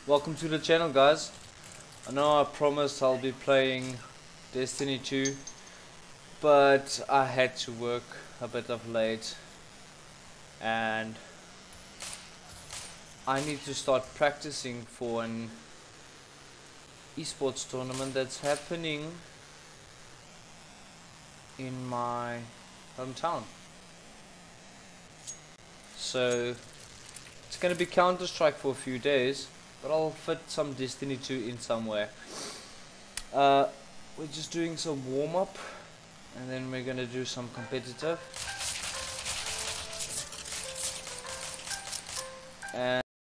Welcome to the channel, guys. I know I promised I'll be playing Destiny 2, but I had to work a bit of late and I need to start practicing for an esports tournament that's happening in my hometown. So it's going to be Counter-Strike for a few days, but I'll fit some Destiny 2 in somewhere. We're just doing some warm-up and then we're going to do some competitive. And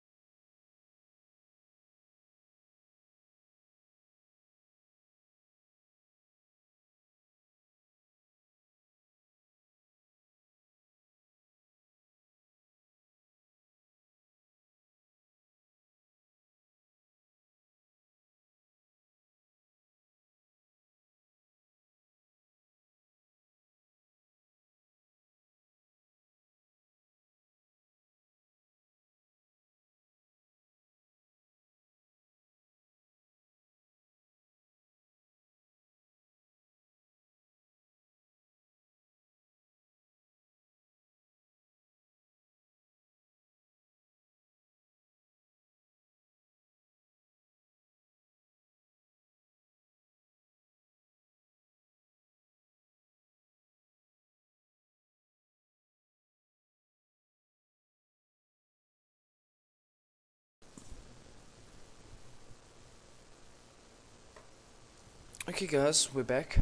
okay guys, we're back.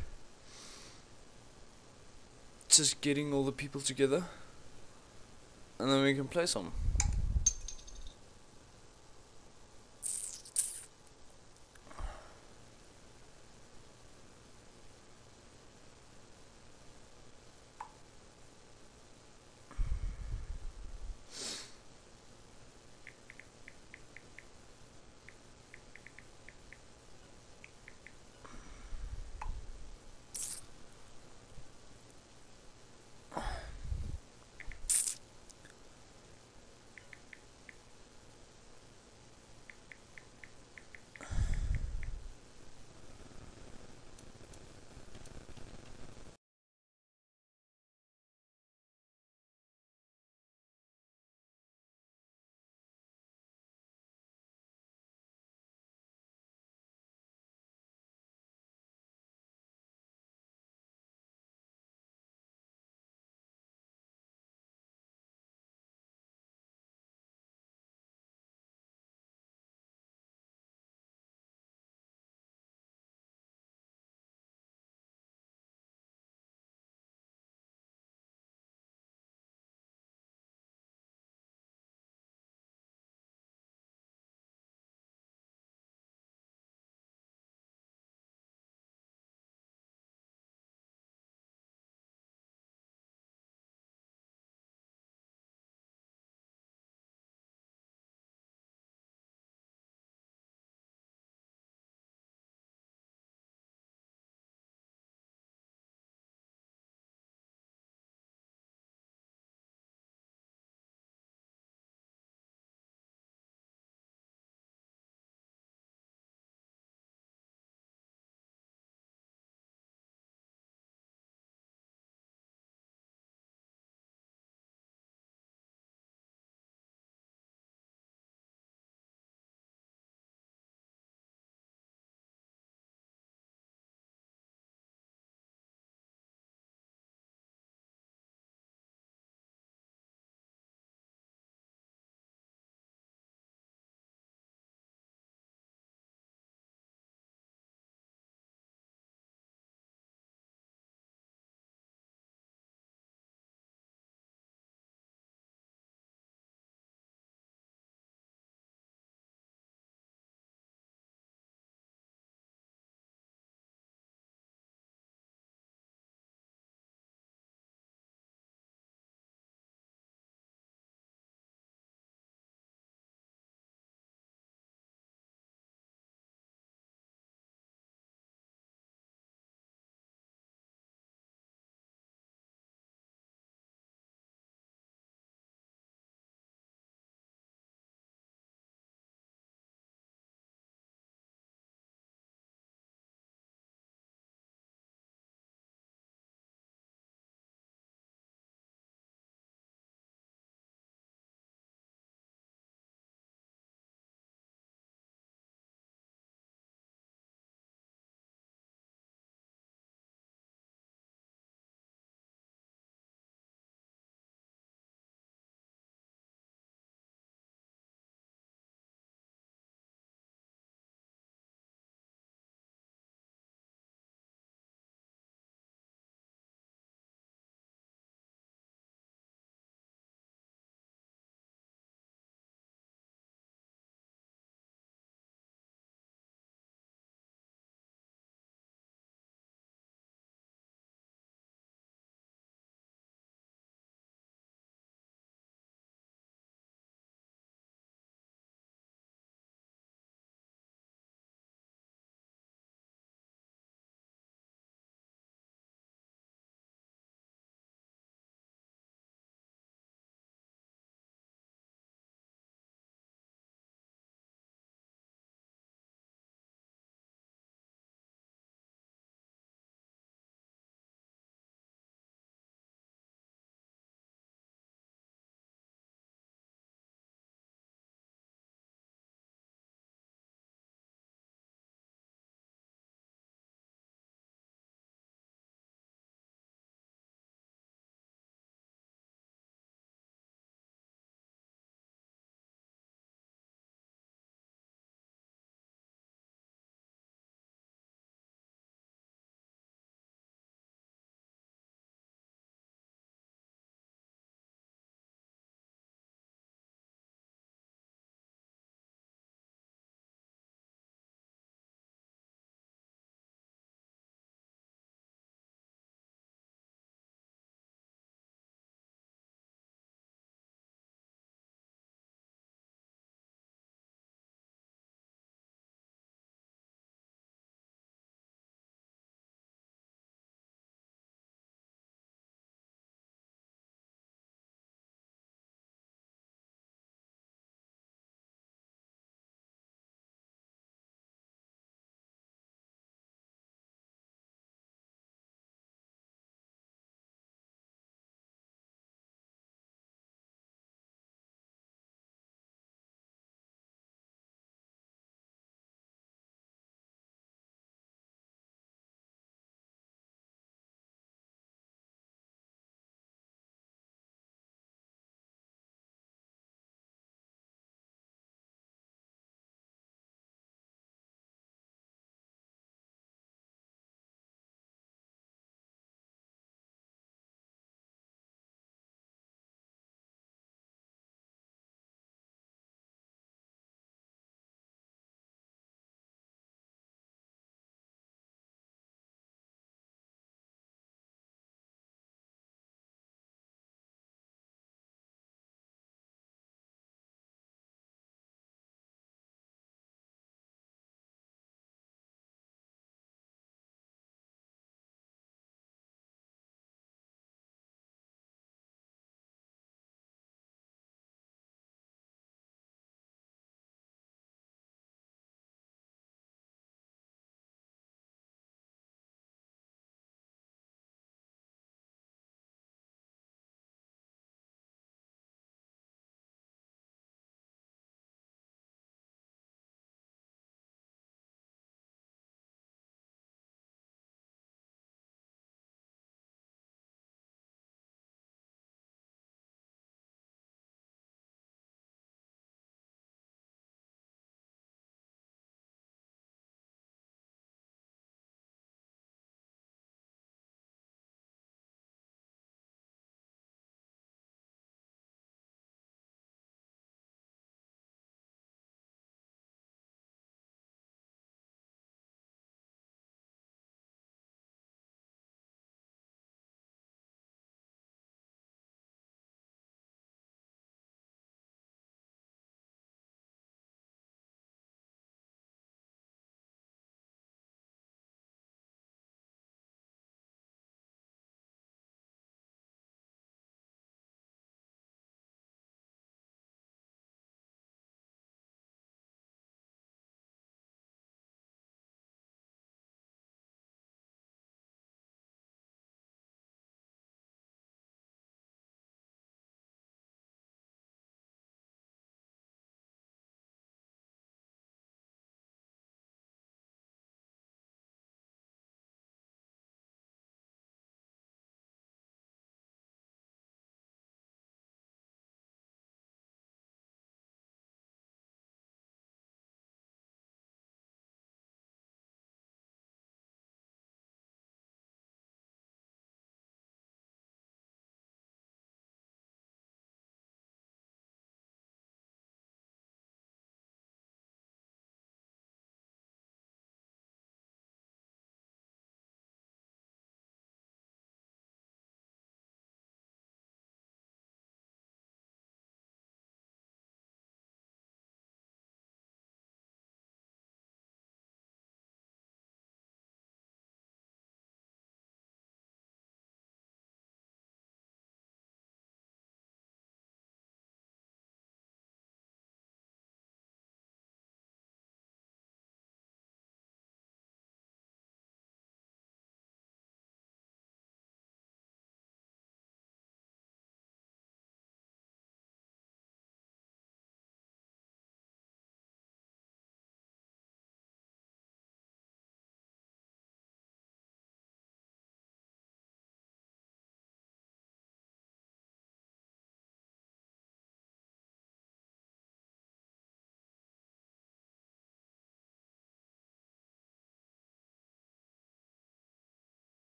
Just getting all the people together and then we can play some.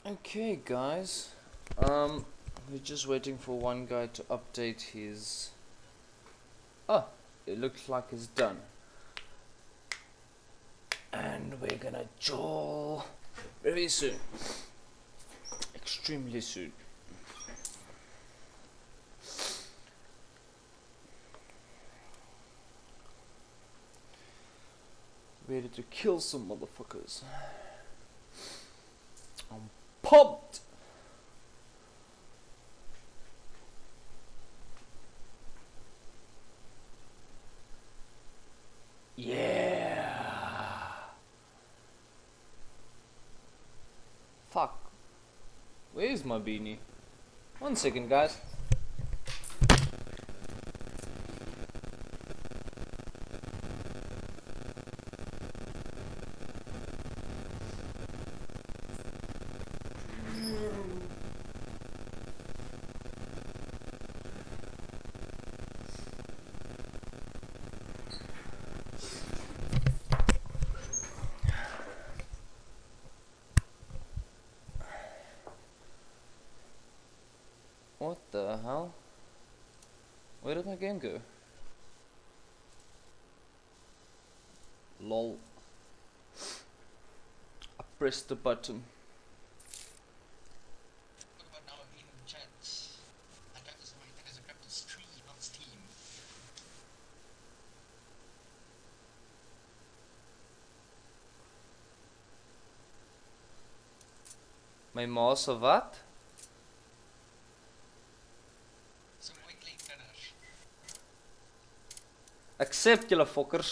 Okay, guys. We're just waiting for one guy to update his. Oh, it looks like it's done. And we're gonna joll very soon. Extremely soon. Ready to kill some motherfuckers. I'm pumped. Yeah. Fuck. Where's my beanie? 1 second, guys. What the hell? Where did my game go? Lol. I pressed the button. What about now in chat? I got this, I think it's a crypto stream on Steam. My mouse of wat? So mooi klinkt verder. Accept julle fokkers.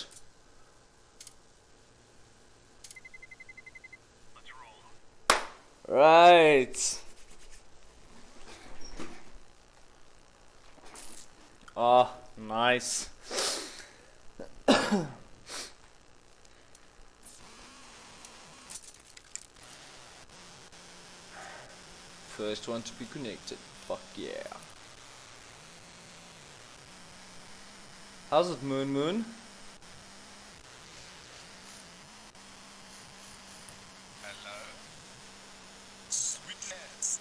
Right. Oh, nice. First one to be connected. Fuck yeah. How's it, Moon Moon? Hello. Sweet ass.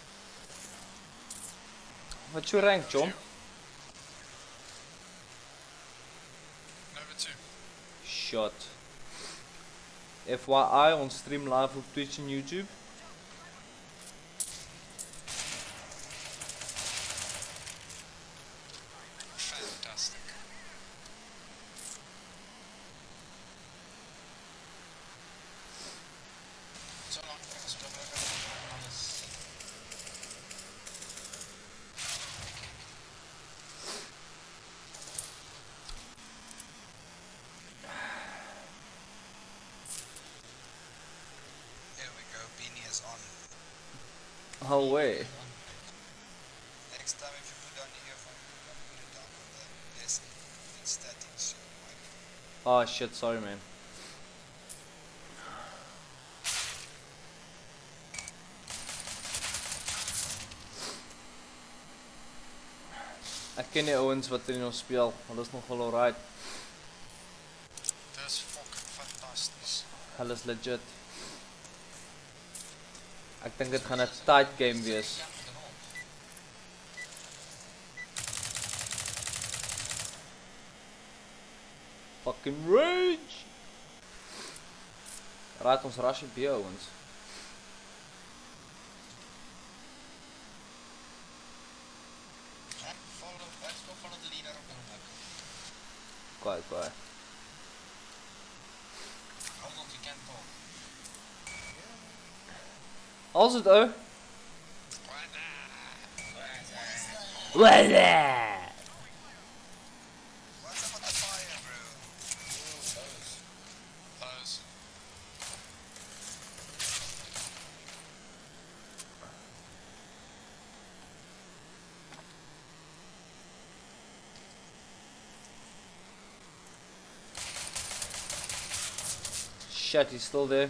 What's your rank, John? Number 2. Shot. FYI on stream live op Twitch and YouTube. Fantastic. So long for us to work on this. Here we go, beanie is on. Oh way. Next time if you put on the earphone, don't put it down on the desk. It's static, so like. Oh shit, sorry man. Ek ken die ouens wat hier nog speel, hulle is nog wel alright. Dis fucking fantasties. Hulle is legit. Ek dink dit gaan 'n tight game wees. Fucking rage! Raad ons rush op die ouens. Let's go follow the leader of the map. Kwaai, kwaai. Hold on, we can't talk. Als het ou. Wada! What's up with the fire, bro? Those. Shit, he's still there.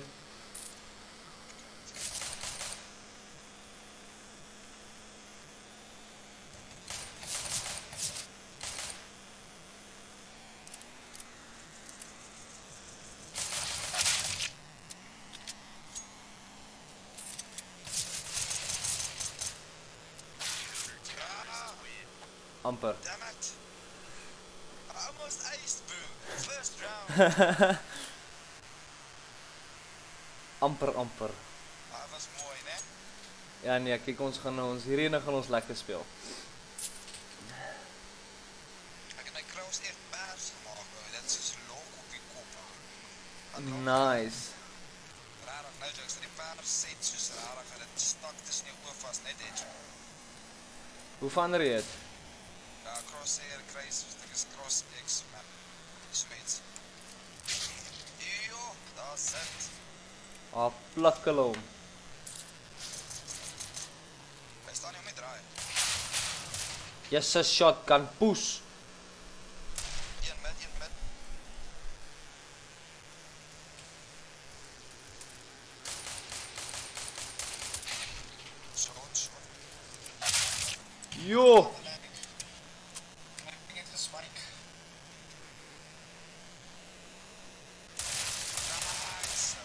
Amper. Damn it! I almost aced, bro. First round. amper. Dat was mooi, né? Ja nee, kyk hierdie gaan ons lekker speel. Ek het my kraus echt pers gemaakt, bro. Dat is soos lok op die kop. Nice. Rarig, nou jokes, dat die pers set soos rarig en dit stak tussen die oor vast, net edge. Hoe verander jy het? Ja, crosshair, kruis, dit is cross X, man. Sweets. Jo, daar sit. Plak hulle hom. Hy staan nie om die draai. Yes, 'n shotgun push. Een mid. Short. Jo. Ek het gespike. Nice.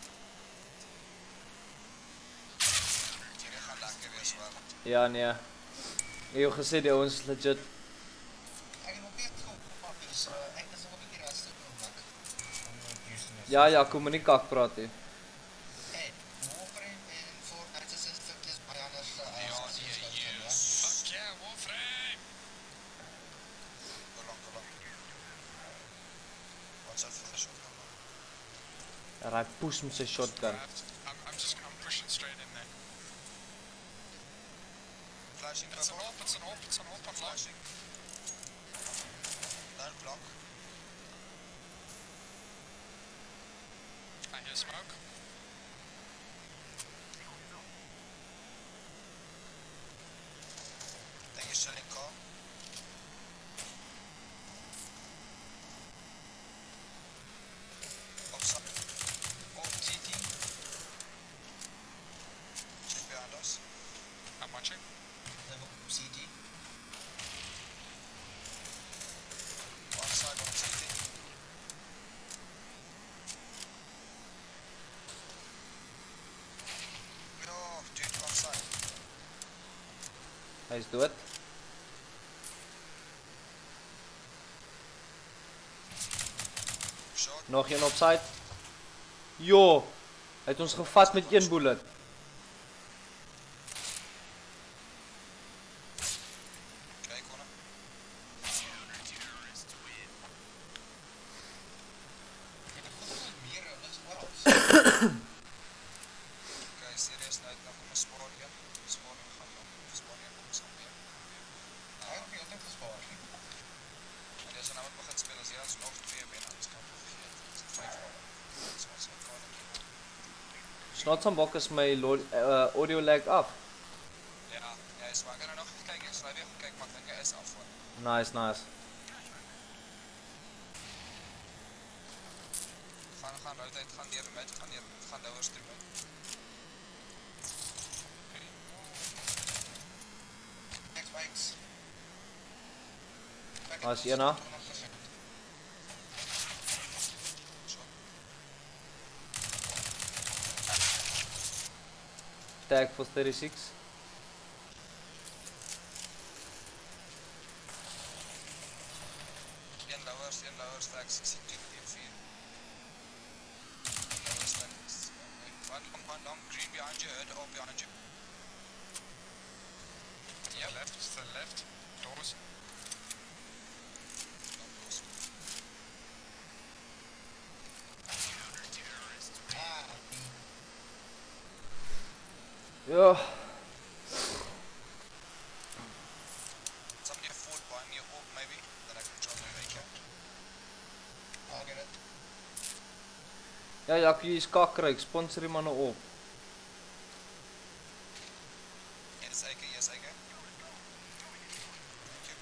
Hierdie gaan lekker wees, man. Ja nee. Jy het gesê die ouens is legit. Ek het nog nie gekoop, dus ek is nog 'n bietjie rustig gemaak. Ja, kom maar nie kak praat nie. Hey, Warframe en Fortnite is stukjes baie anders as fuck yeah, Warframe! Go long. Watch out for the shotgun, man. Hy push met sy shotgun. I'm pushing straight in there. Flashing, it's an op, flashing. Don't block. I hear smoke. Think you're selling car? Upside. Op TT. Just behind us. I'm watching. Level CT. One side, one CT. Yo, dude, one side. Hy is dood. Shot. Nog een op side. Jo. Hy het ons gevat met een bullet. Kijk, hoor. Kijk, serieus, nou nog om een spoor hier. Spoor hier, gaan we. Spoor hier, kom eens op hier. Nou, ik heb altijd gespoord. En als je nou wat begint spelen, als je dan nog 2 bent, dan is het kapot vergeten. Dat is 5 rollen. Dat is wat ze kan ik hier. Snotsambok is my audio lag af. Ja, is waar. Ik ga er nog even kijken. Ik zal weer gaan kijken, maar ik denk hij is af voor. Nice. Gaan rotate, gaan neer met, gaan lower stream uit. X-bikes. As een na. Tag for 36. Een lower stack, 16, 4. Lower stack. One long, green behind you, heard, all behind you. Yep. Left, to the left, doors. Ja. Somebody afford buying me a orb maybe, then I can drop my make it. I'll get it. Ja, Jackie is kakryk, sponsor die manne op. Yes, I can. Thank you.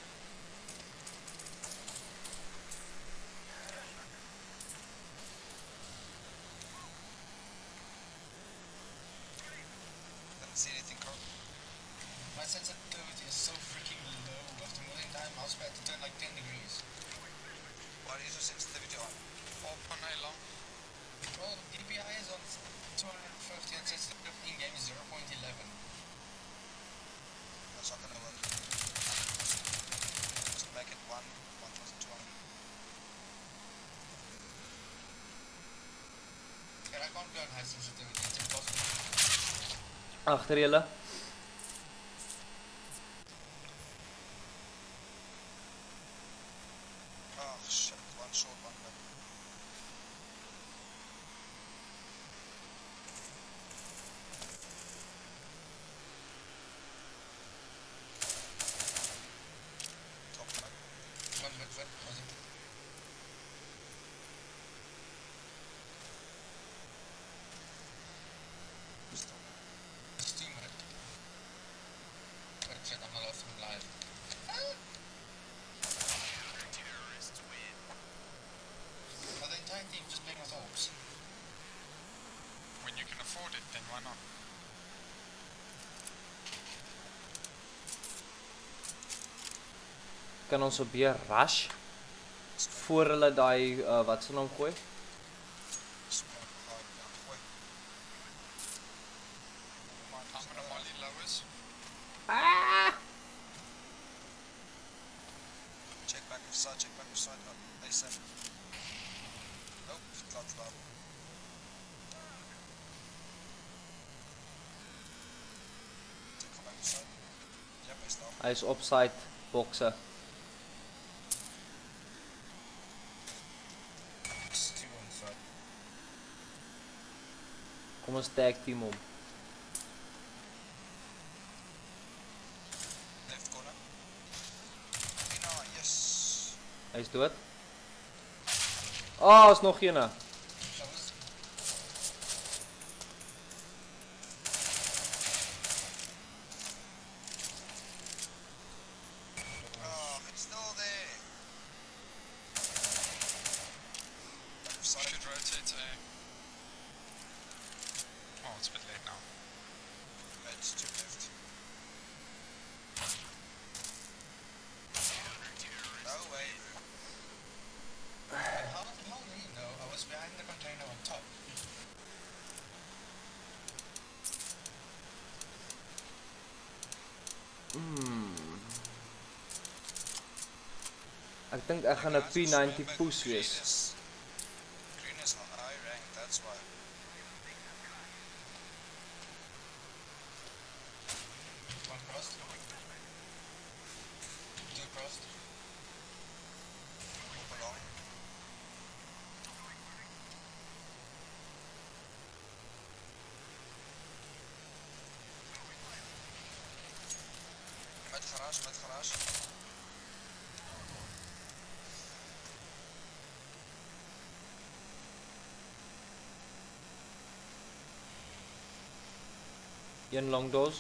Didn't see anything, Carl. My sensitivity is so freaking low. After moving time, mouse pad to turn like 10 degrees. What is your sensitivity on? Open A long. Well, DPI is on 250 and sensitivity in game is 0.11. That's not gonna work. high sensitivity. It's impossible. Agter julle. Oh shit, one short, one back. Top back. One mid foot, was it? It's 2 minutes. Oh shit, I'm not lost in live. Are the entire team just playing as orbs? When you can afford it, then why not? Kan ons op weer rush voor hulle daai wat se naam gooi? Check back of side, up, A7. Nope, that's low. Come back of side. Yep, I stop. Hy is opside bokse. It's 2 on side. Kom ons tag team hom. Left corner. Yes. Hy is dood. Ah, is nog eene. Oh, it's still there. Should rotate A. Oh, it's a bit late now. It's too left. No way. How do you know I was behind the container on top? Ek dink ek gaan 'n P90 push wees. Green is on high rank, that's why. One crossed. Two crossed. Move along. Met garage. Een long doors.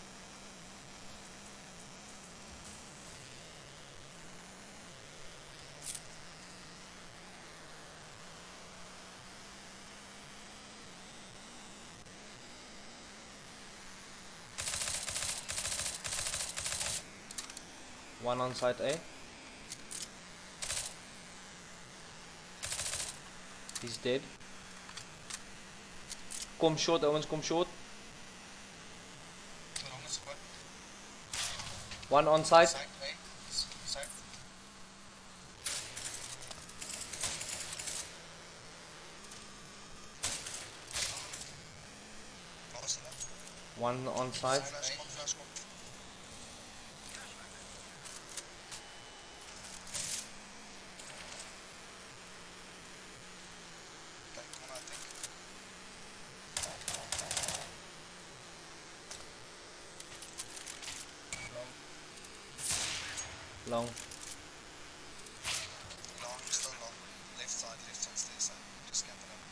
One on side A. He's dead. Kom short, ouens, kom short. One on side. Side. One on side. Flash. Okay, come on, I think. Long. Still long. Left side, stay side. Just get it up.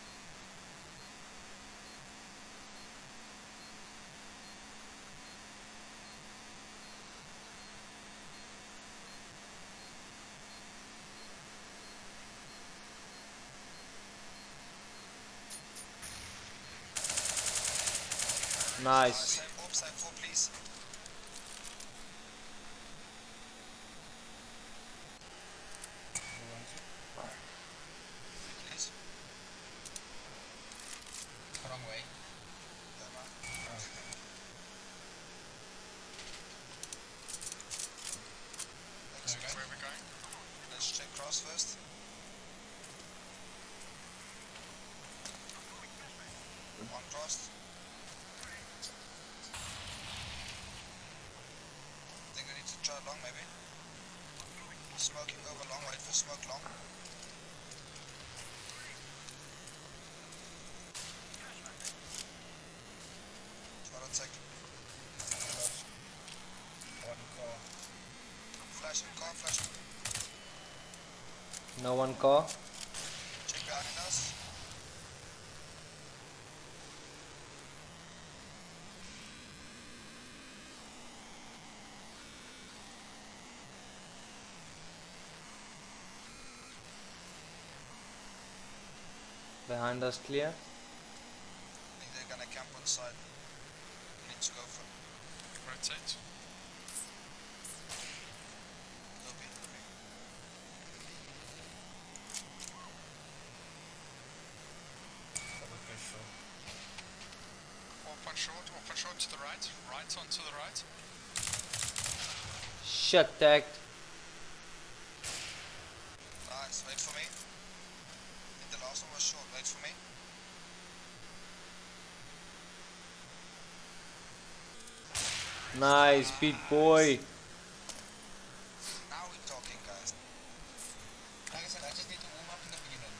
Nice. Side 4, please. Please. Wrong way. Okay. Where are we going? Let's check cross first. One crossed. I think I need to try long maybe. Smoking over long, wait for smoke long. Try to take. One car. Flashing car, flashing. No one car. Check behind us. Behind us clear. I think they're gonna camp on side. Need to go for rotate. Copy. Open short to the right. Right on to the right. Shit, tagged. Nice, wait for me. I think the last one was short, wait for me. Nice, beat boy. Now we're talking, guys. Like I said, I just need to warm up in the beginning.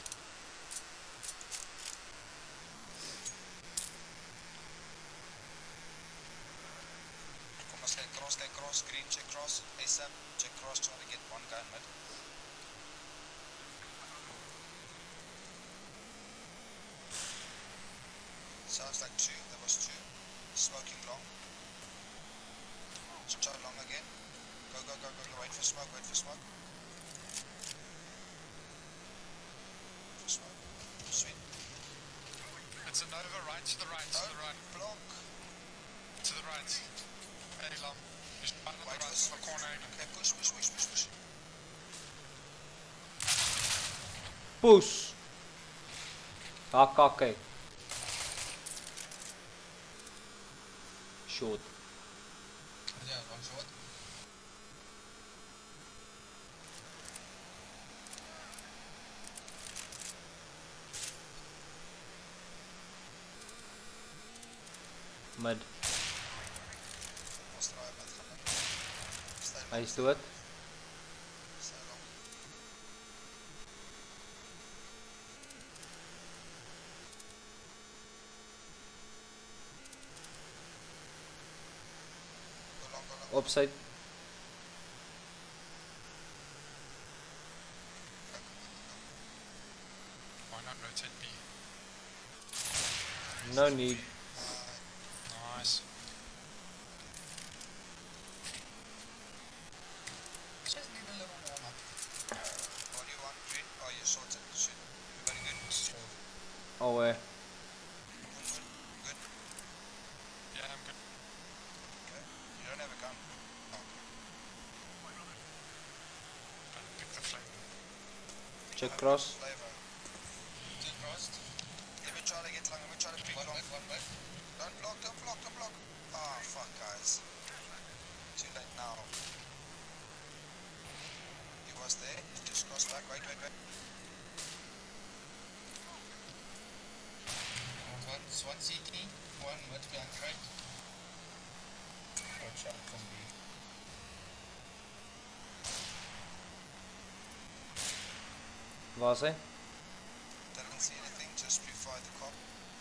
Come on, stay cross, green, check cross, ASAP, check cross, trying to get one guy in mid. Sounds like two, there was two. Smoking long. Let's try long again. Go, wait for smoke, wait for smoke. For smoke. Sweet. It's a Nova, right to the right, to the right. Block. To the right. Very long. Just right on the right for corner. Okay, push. Push. Okay. Short. Yeah, one short. Mid. Let's try mid. I used to it. Stay long. Go long. Upside. Why not rotate B? No need. Nice. Just need a little warm up. What do you want? Green? Oh, you're sorted. Shoot. Very good. Oh, where? Good. Yeah, I'm good. Okay. You don't have a gun. Oh. Pick the flame. Check cross. Flavor. Two crossed. Let me try to get long. Let me try to pick long. One back. Don't block. Ah, fuck, guys. Too late now. He was there. He just crossed back. Wait. One CT, one mid behind right. Watch out from B. Was hij? Didn't see anything, just before the cop.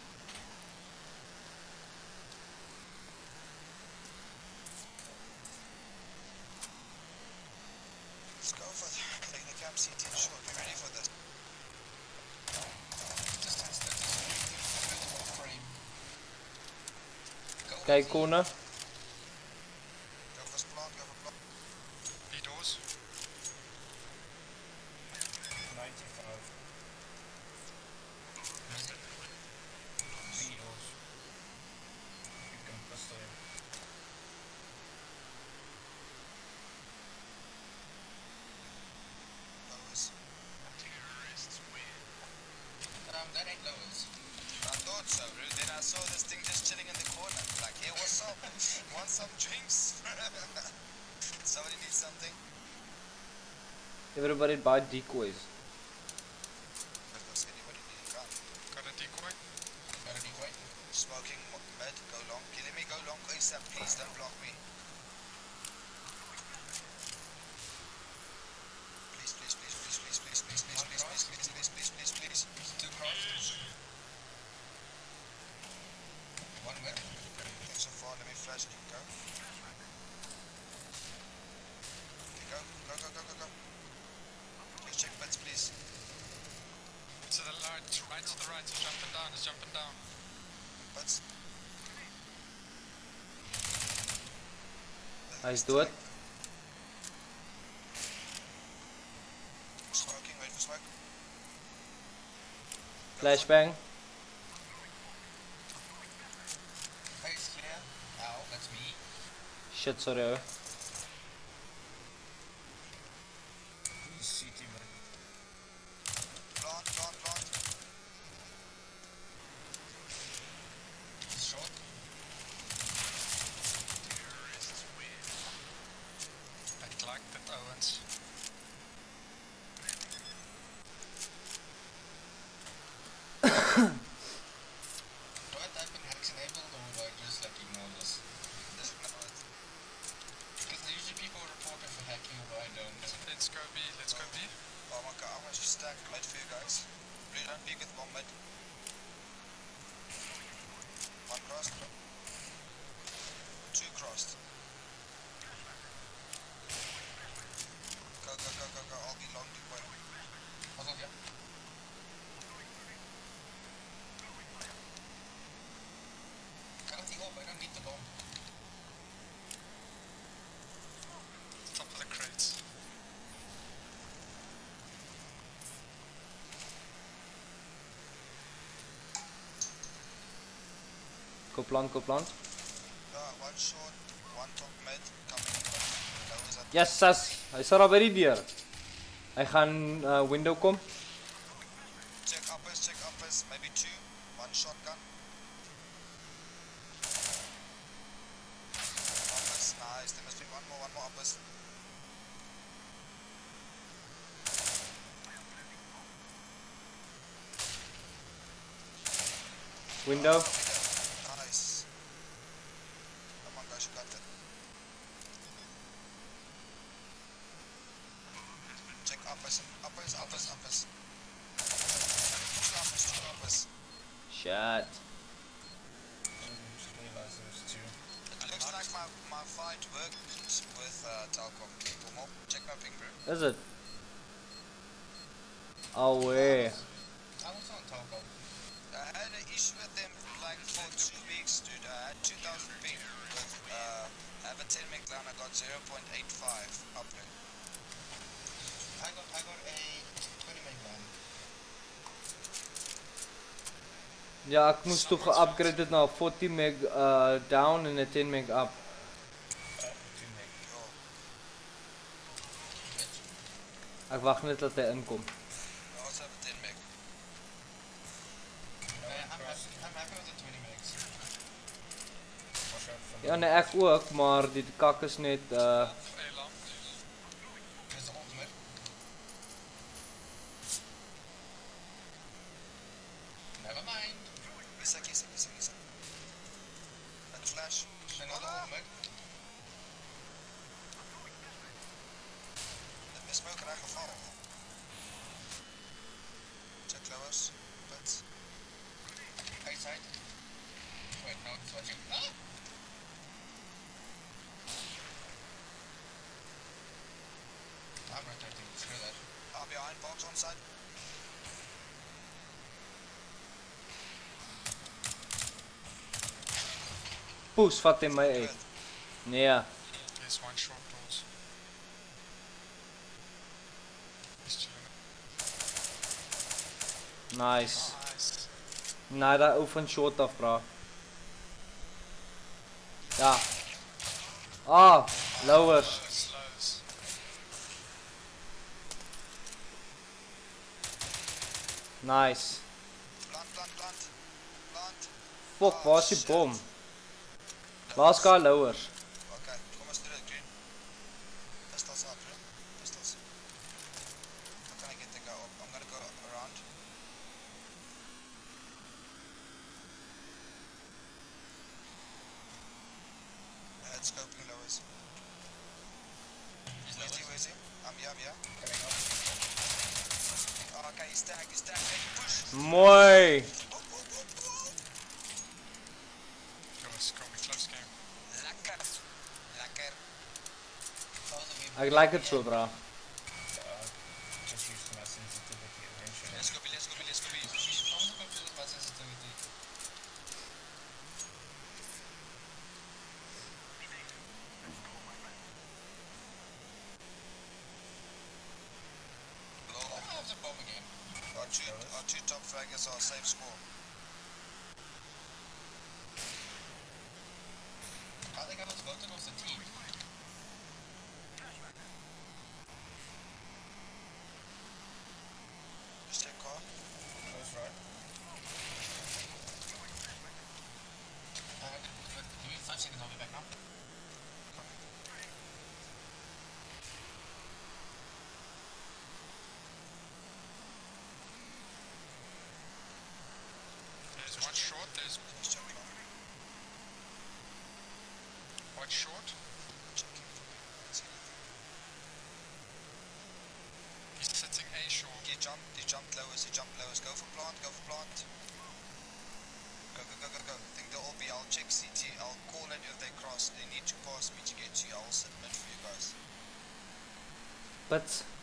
Let's go for taking the camp CT short. Be ready for this. Distance 30 frame. Kijk corner. Go for plant. B doors. 95. B doors. You can pistol in. Lowers. Terrorists win. That ain't lowers. I thought so, dude. Then I saw this thing just chilling in the corner. Like, hey, what's up? Want some drinks? Somebody needs something? Everybody buy decoys. Does anybody need a gun? Got a decoy? Got a decoy. to the right, he's jumping down, But Nice, do it. Smoking, wait for smoke. Flashbang. Face clear. Ow, that's me. Shit, sorry. Oh. He's shooting me. Plant. He's short. Terrorists win. I like that, Owens. Do I type in hacks enabled or do I just like ignore this? Just ignore it. Because usually people report me for hacking but I don't. Let's go B. Oh my god, I'm gonna just stack mid for you guys. Blue don't peek with one mid. One crossed. Two crossed. Go. I'll be long deep way. What's up, yeah? I don't need the bomb. Top of the crates. Go plant. One short, one top mid, coming. Yes, sas. Hy sal daar by die deur. Hy gaan window kom. Check uppers, maybe two. One shotgun. Uppers, nice. There must be one more uppers. Window. Nice. Come on guys, you got it. Check uppers. Two uppers. Shit. It looks like my fight worked with Telcom. Check my ping, bro. Is it? Oh way. I was on Telcom. I had an issue with them like for 2 weeks, dude. I had 2000 ping with I have a 10 meg line, I got 0.85 uplink. I got a 20 meg line. Ja, ek moes toe ge-upgrade het na 40 meg down en 'n 10 meg up. 10 meg. Ek wag net dat hy inkom. I also have a 10 meg. I'm happy with the 20 megs. Ja, nee, ek ook, maar die kak is net Is the ultimate. Never mind. Kisa. That flash. Another ultimate. Let me smoke reg geval. Check lowers. But right side. Wait, no, it's watching. Ah! I'm rotating, screw that. I'm behind, box on side. poes vat hy my uit. Nee. There's one short doors. Nice. Nee, daai ou van short af, bra. Ja. Ah, lowers. Nice. Plant. Fuck, waar is die bom? Last guy lowers. Okay, kom ons doen dit, Green. Pistols up, bro. Pistols. How can I get the guy up? I'm gonna go around. Head scoping lowers. Where is he? Yeah. Coming up. Oh, okay, he's tagged, push! Mooi. Close game. Lekker. Ek like dit so, bra. Just used to my sensitivity eventually. Let's go B. 2 top fraggers are safe score. I think I was voted off the team. Just check car. Close right. Give me 5 seconds, I'll be back now. There's one short, there's one short. He's sitting A short. He jumped lowest, Go for plant. Go. I think they'll all be, I'll check CT, I'll call it if they cross. They need to pass me to get to you, I'll submit for you guys. But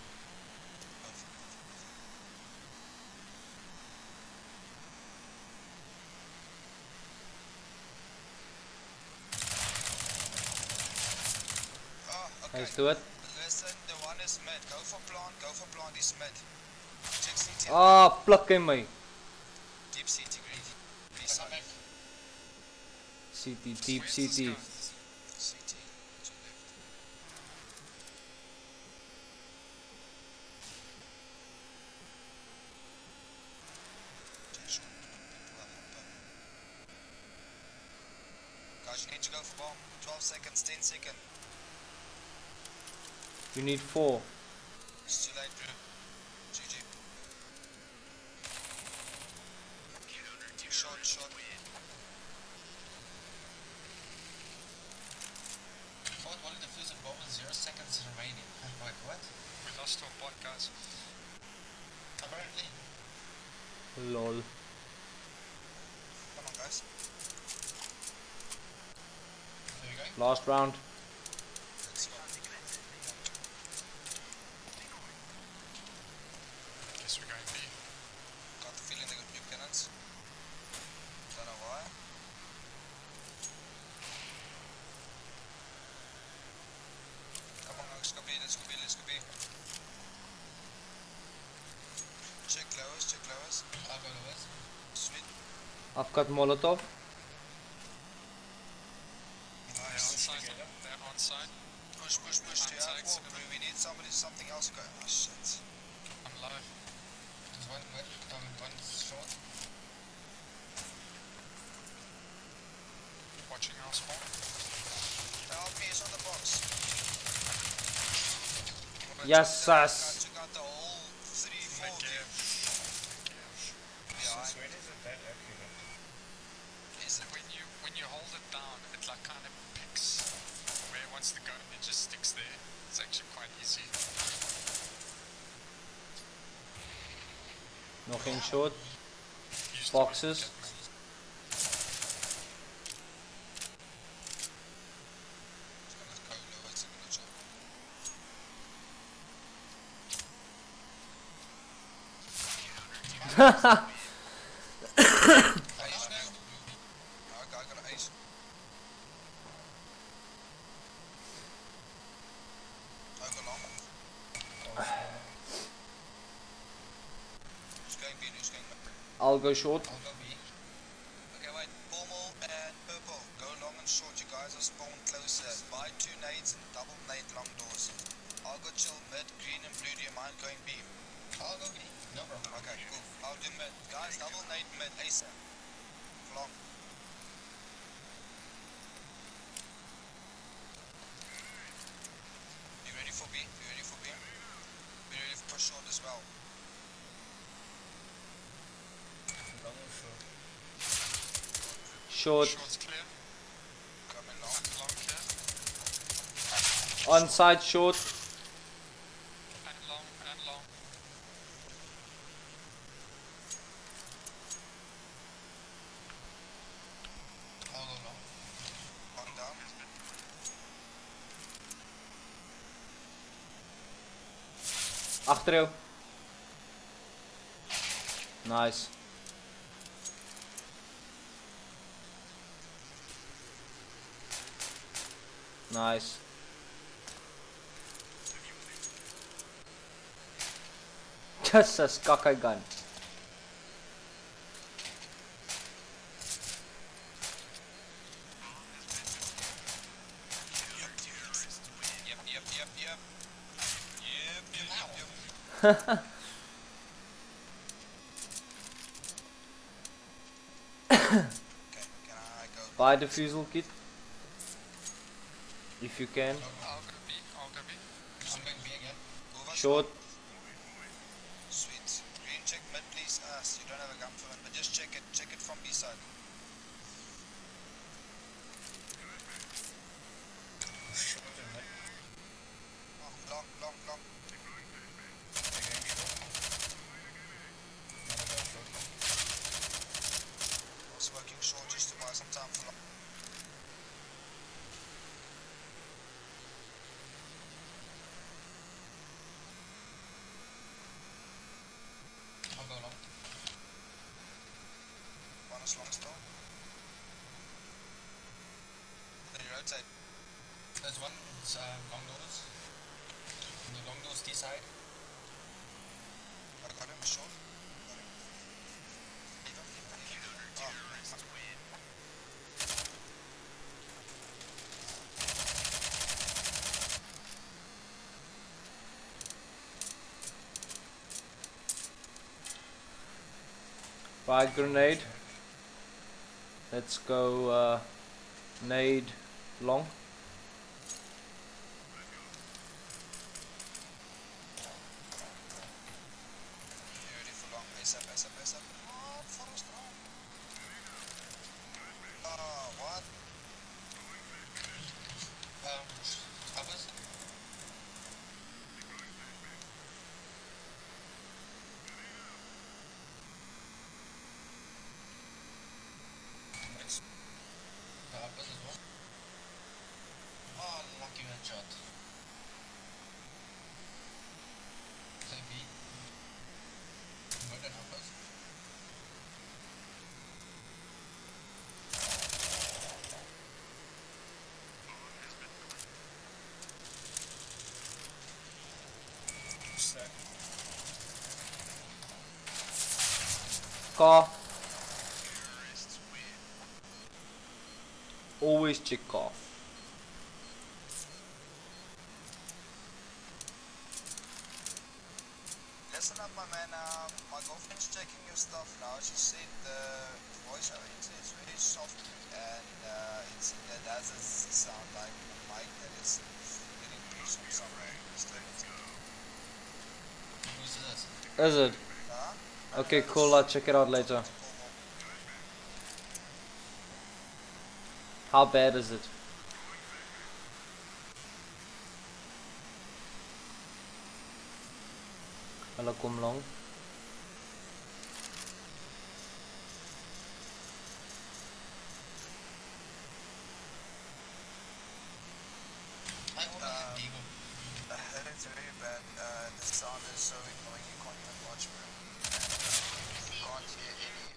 Okay. Let's do it. Listen, the one is mid. Go for plant, he's mid. Check CT. Ah, plukken my. Deep CT, greedy. Please, CT, deep CT. CT, to left. Guys, you need to go for bomb. 12 seconds, 10 seconds. You need 4. It's too late, bro. GG. Shot. What did the fuse and bomb with 0 seconds remaining? Wait, what? We lost to a bot, guys. Apparently. Lol. Come on, guys. There you go. Last round. Let's go. Guess we're going B. Got the feeling they got new cannons. Don't know why. Come on, let's go B. Check lowest. I'll go lowest. Sweet. I've got Molotov. They're onside. Push. We need something else going. Oh shit. I'm low. There's one short. Watching our spawn. The LP is on the box. Yes, sus. Took out the whole 3-4 there. Is it when you hold it down, it like kind of picks where it wants to go, and it just sticks there. It's actually quite easy. Nothing short. Boxes. I got an ace. Over long. Who's going B? Who's going back? I'll go short. I'll go B. Okay, wait. Formal and purple. Go long and short. You guys are spawned closer. Buy 2 nades and double nade long doors. I'll go chill mid. Green and blue. Do you mind going B? I'll go B. No problem. Okay, cool. I'll do mid. Guys, double nade mid. ASAP. Long. You ready for B? You ready for B? Be ready for short as well. Long or short? Short. Short's clear. Coming long. Long clear. Onside short. And long. I'll go long. One down. Achter jou. Nice. Nice. Just a skakai gun. Yep. Okay, can I go? Buy the fusel kit if you can. I'll go B. I'm going B again. Short. Sweet. Green, check mid, please. You don't have a gun for it, but just check it. Check it from B side. Oh, long. I was working short just to buy some time for long. I'll go long. One is long still. Then you rotate. There's one, it's long doors. On the long doors T side. I got him short. Got him. Leave him. Oh, Buy grenade. Let's go nade long. beautiful long. ASAP. Oh, forest long. Oh, what? Uppers? Uppers as well. Oh, lucky headshot. Say B. Murder uppers. Stack. Car. Always check car. Listen up, my man. My girlfriend's checking your stuff now. She said the voice over it is very soft and it has a sound like a mic that is getting used from somewhere. Who's this? Is it? Huh? Okay, cool. I'll check it out later. How bad is it? Hulle kom long. It's very bad. The sound is so annoying you can't even watch, bro. You can't hear any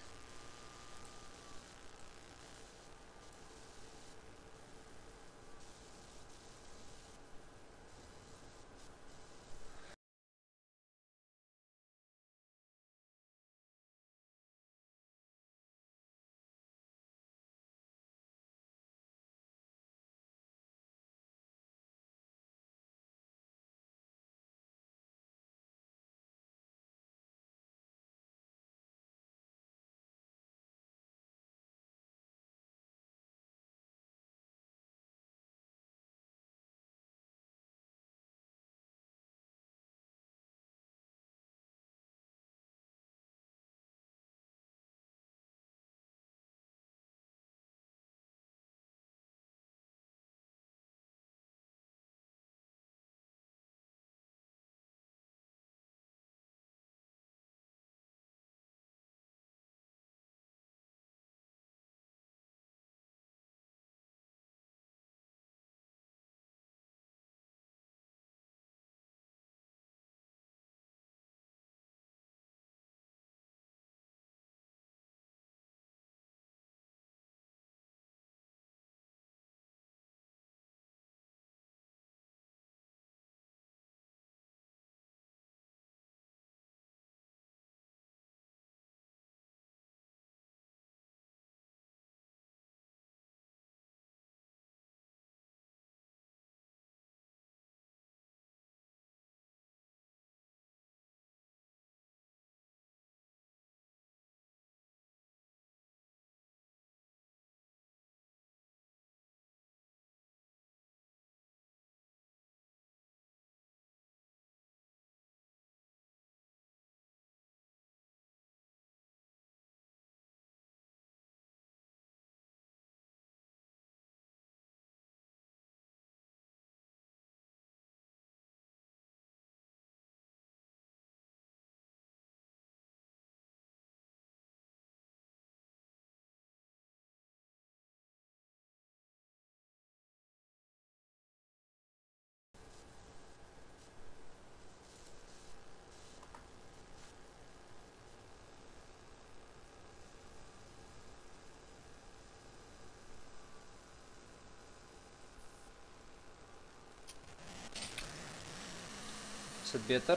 dit beter?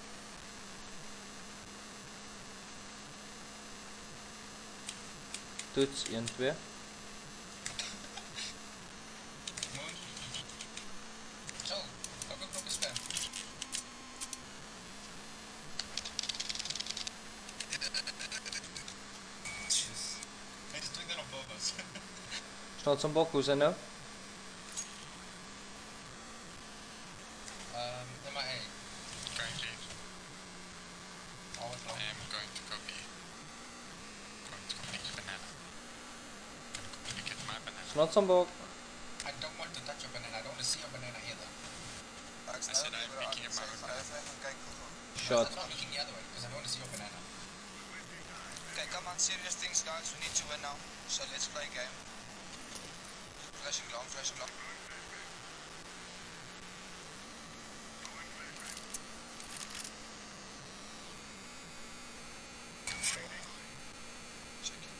Toets 1, 2. Zo, welke knop is spam? Hey, dus druk dan op bobo's. Snotsambok, hoe is het nou? Nummer 1. Currently, Al wat lang. I am going to copy banana. You get my banana. Snotsambok. I don't want to touch your banana. I don't want to see your banana either. I said I'm picking up my banana. Shot. I'm not looking the other way because I don't want to see your banana. Okay, come on, serious things, guys. We need to win now. So let's play a game. Flashing long, flashing long. Check it.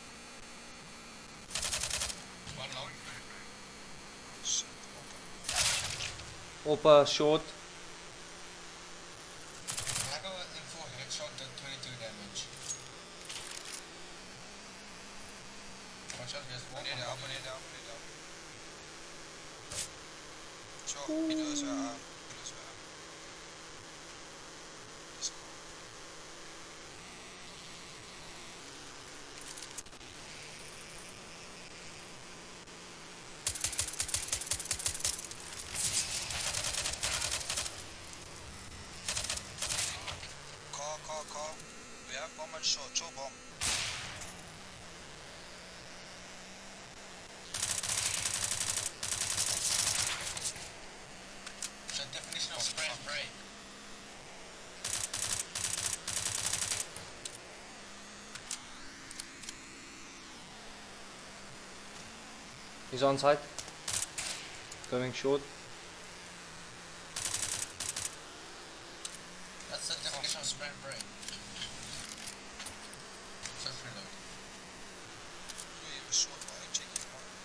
One long. Shit, Opa, short. I go in for headshot at 22 damage. One shot, just one. Meneer de help, meneer de help, meneer de help. Zo, die doos weer aan. Die doos weer aan. Is cool. Call. We have bomb at short, show bomb. The definition of spray and pray. He's on site. Going short. That's the definition of spray and pray. Just reload. Doe je even short, maar ik check je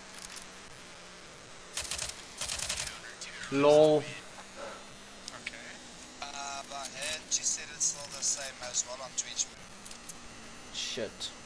man. Lol. Okay. But she said it's still the same as well on Twitch. Shit.